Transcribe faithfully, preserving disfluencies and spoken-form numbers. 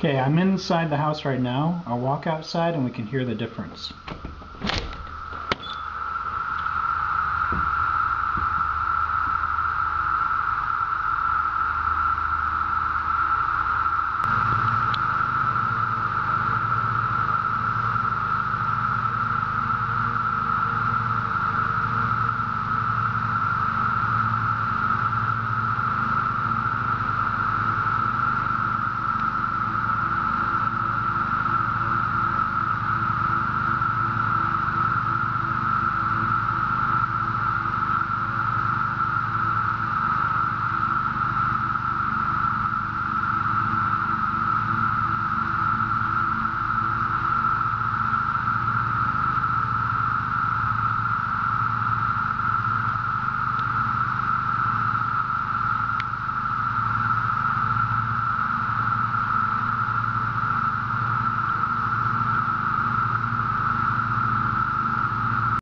Okay, I'm inside the house right now. I'll walk outside and we can hear the difference.